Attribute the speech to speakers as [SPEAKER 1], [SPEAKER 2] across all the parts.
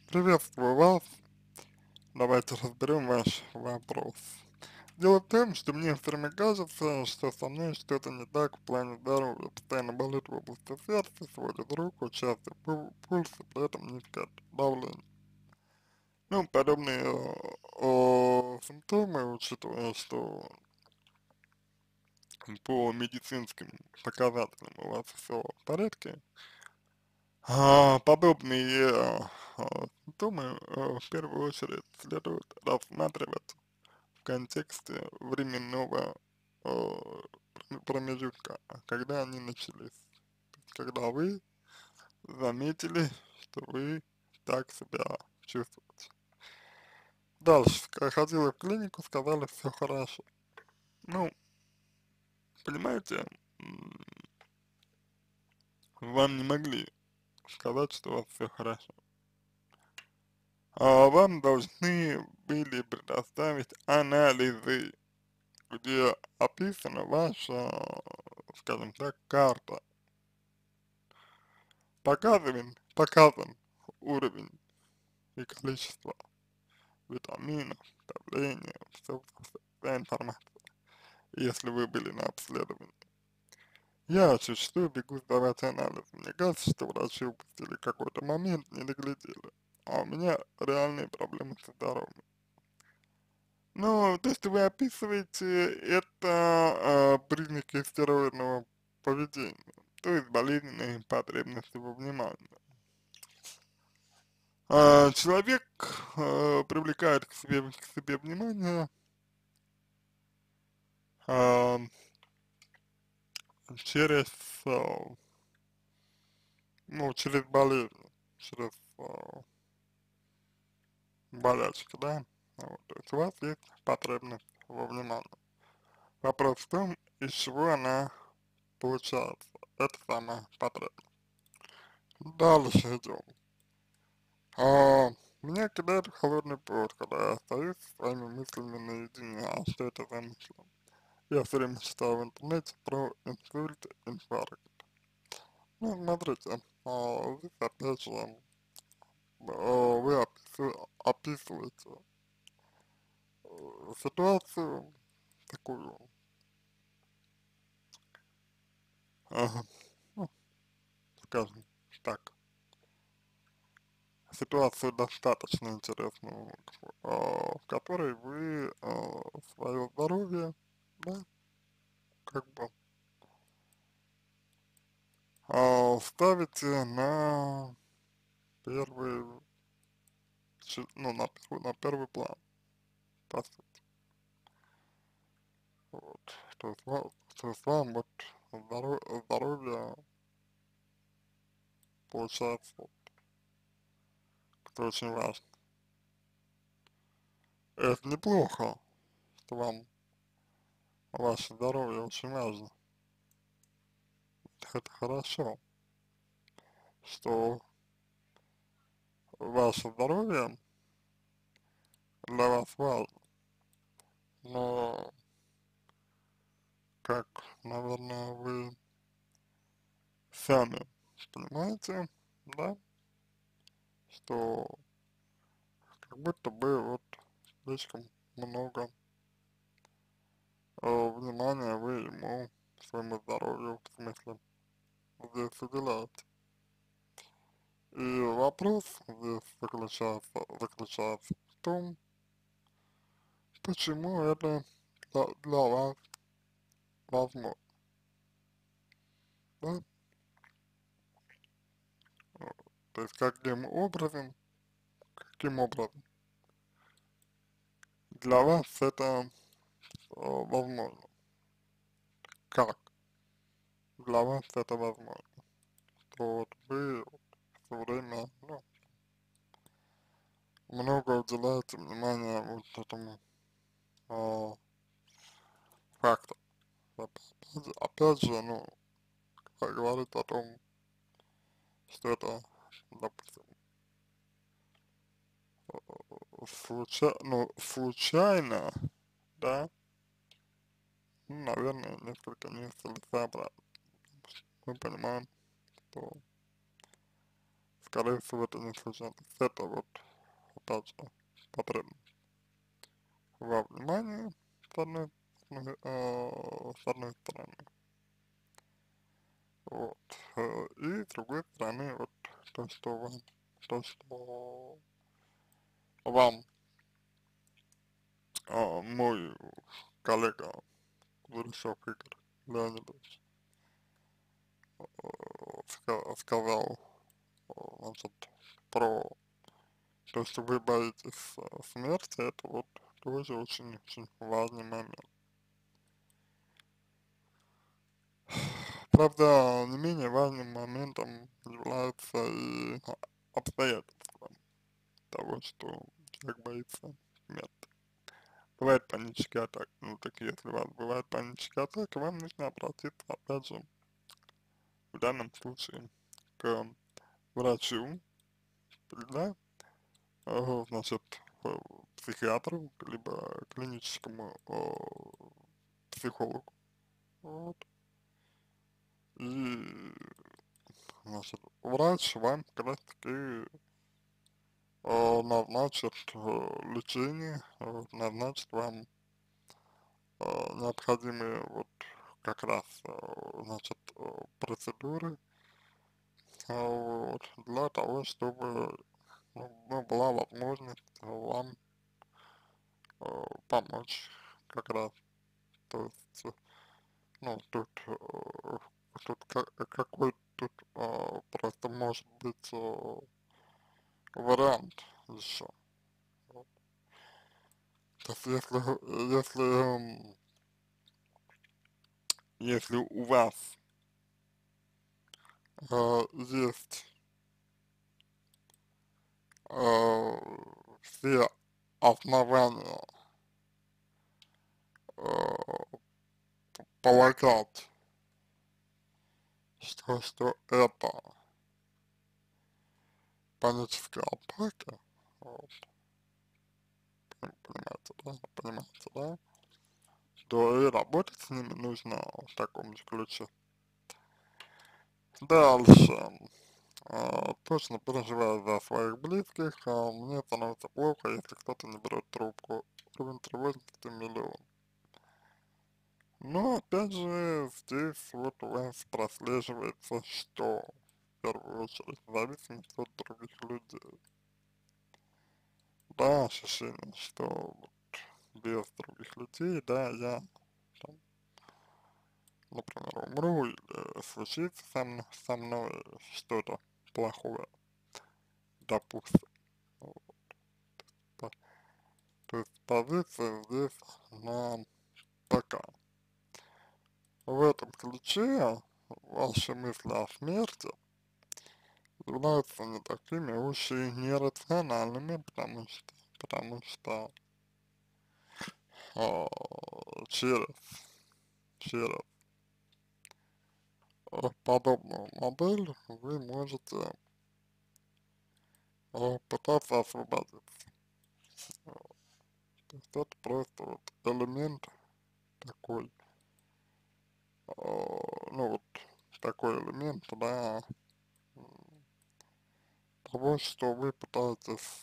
[SPEAKER 1] Приветствую вас. Давайте разберем ваш вопрос. Дело в том, что мне все время кажется, что со мной что-то не так в плане здоровья. Постоянно болит в области сердца, сводит руку, частый пульс, и при этом низкое давление. Ну, подобные симптомы, учитывая, что по медицинским показателям у вас все в порядке, подобные симптомы в первую очередь следует рассматривать в контексте временного э, промежутка, когда они начались. То есть, когда вы заметили, что вы так себя чувствуете. Дальше, когда ходила в клинику, сказали, все хорошо. Ну, понимаете, м, вам не могли сказать, что у вас все хорошо. Вам должны были предоставить анализы, где описана ваша, скажем так, карта. Показан уровень и количество витаминов, давление, вся информация, если вы были на обследовании. Я зачастую бегу сдавать анализ. Мне кажется, что врачи упустили какой-то момент, не доглядели. А у меня реальные проблемы со здоровьем. Ну, то, что вы описываете, это признаки стероидного поведения, то есть болезненные потребности во внимании. Человек привлекает к себе внимание а, через, а, ну, через болезнь, через болячки, да? Вот, то есть у вас есть потребность во внимании. Вопрос в том, из чего она получается, это самая потребность. Дальше идем. Меня кидает в холодный пот, когда я остаюсь со своими мыслями наедине, что это за мысли? Я все время читаю в интернете про инсульт, инфаркт. Ну, смотрите, здесь опять же вы описываете ситуацию такую, ага, ну, скажем так, ситуацию достаточно интересную, в которой вы свое здоровье, да, как бы ставите на первый, ну, на первый план, по сути. Вот. То есть вам вот здоровье, получается, вот, это очень важно. Это неплохо, что вам ваше здоровье очень важно. Это хорошо, что ваше здоровье для вас важно. Но, как, наверное, вы сами понимаете, да, что как будто бы вот слишком много внимания вы ему, своему здоровью, в смысле, здесь уделяете. И вопрос здесь заключается в том, почему это для вас возможно, да? То есть каким образом для вас это возможно? Как для вас это возможно? Что вот вы все время, ну, много уделяете внимания вот этому а, факту. Опять же, ну, говорит о том, что это, допустим, ну, случайно, да, ну, наверное, несколько нецелесообразно. Мы понимаем, что скорее всего, это не случайно. Это вот, опять же, потребность во внимании, с одной стороны, вот, и с другой стороны, вот, то, что вам, то, что вам, мой коллега Кудряшов Игорь Леонидович сказал, значит, про то, что вы боитесь смерти, это вот тоже очень-очень важный момент. Правда, не менее важным моментом является и обстоятельства того, что человек боится смерти. Бывает панические атаки, ну так если у вас бывает панические атаки, вам нужно обратиться, опять же, в данном случае, к врачу, да, значит, психиатру, либо клиническому психологу, вот, и, значит, врач вам как раз таки назначит лечение, назначит вам необходимые вот как раз, значит, процедуры, вот, для того, чтобы, ну, была возможность вам помочь как раз. То есть, ну, какой тут просто может быть вариант еще. Вот. То есть, если у вас есть все основания э, полагать, что это панические атаки, вот, понимаете, да, то и работать с ними нужно в таком же ключе. Дальше. Точно переживаю за своих близких, мне становится плохо, если кто-то не берет трубку. Уровень тревожности миллион. Но опять же, здесь вот у вас прослеживается, что в первую очередь зависимость от других людей. Да, ощущение, что вот без других людей, да, я там, например, умру или случится со мной что-то плохое, допустим. Вот. То есть позиция здесь, она такая. В этом ключе ваши мысли о смерти являются не такими уж и нерациональными, потому что а, через подобную модель вы можете пытаться освободиться. То есть это просто вот элемент такой, ну вот такой элемент, да, того, что вы пытаетесь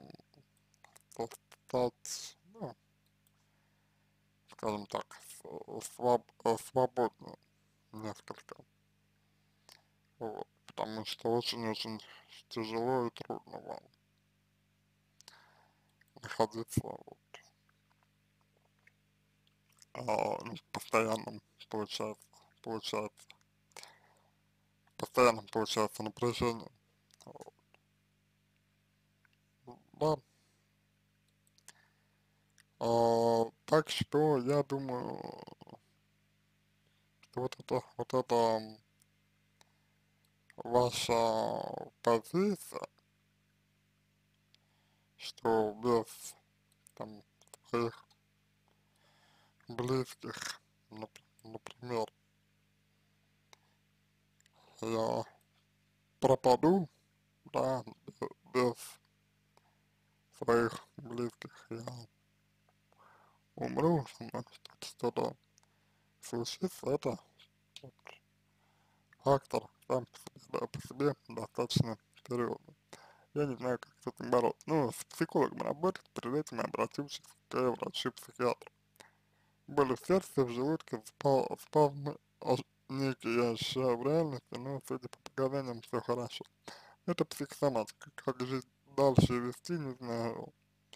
[SPEAKER 1] стать, ну, скажем так, свободнее несколько, вот, потому что очень-очень тяжело и трудно вам находиться вот, ну, в постоянном, получается, постоянном, получается, напряжении, вот. Да, так что я думаю, что вот это ваша позиция, что без там своих близких, например, я пропаду, да, без своих близких я умру, со мной что-то случится, это вот фактор сам по себе достаточно серьезно. Я не знаю, как с этим бороться. Ну, с психологом работать, перед этим обратившись к врачу-психиатру. Боли в сердце, в желудке, спазмы, некие я ощущаю в реальности, но, судя по показаниям, все хорошо. Это психосоматика. Как жить дальше вести, не знаю.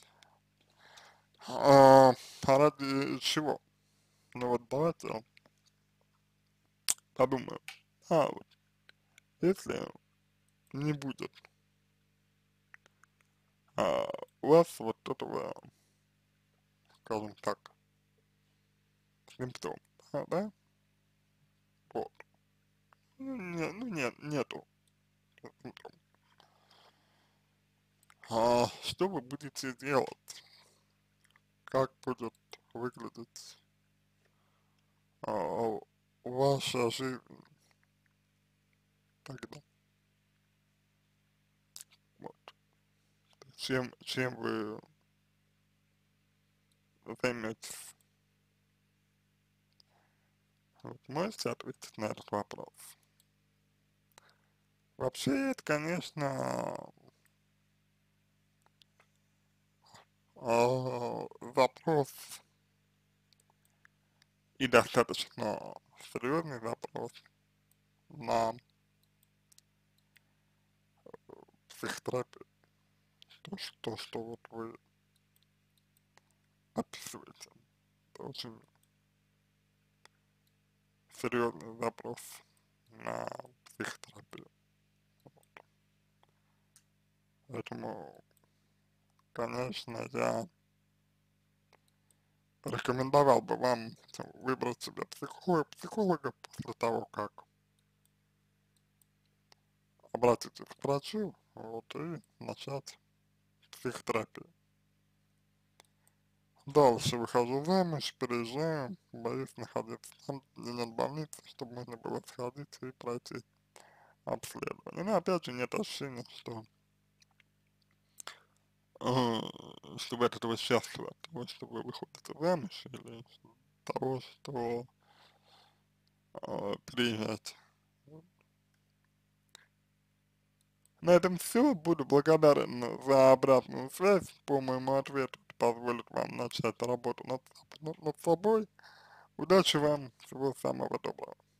[SPEAKER 1] Ради чего? Ну вот давайте подумаем. Вот если не будет а, у вас вот этого, скажем так, симптома, да? Вот. Ну, нету симптомов. Что вы будете делать? Как будет выглядеть а, ваша жизнь тогда? Вот. Чем вы займетесь? Вот можете ответить на этот вопрос? Вообще, это, конечно, вопрос и достаточно серьезный вопрос на психотерапию. То, что вот вы описываете, это очень серьезный запрос на психотерапию. Поэтому, конечно, я рекомендовал бы вам выбрать себе психолога после того, как обратитесь к врачу, вот, и начать психотерапию. Дальше выхожу замуж, переезжаю, боюсь находиться там, где нет больницы, чтобы можно было сходить и пройти обследование. Но опять же нет ощущения, э, что вы от этого счастливы, от того, что вы выходите замуж, или того, что переезжаете. На этом все. Буду благодарен за обратную связь по моему ответу. Это позволит вам начать работу над собой. Удачи вам, всего самого доброго.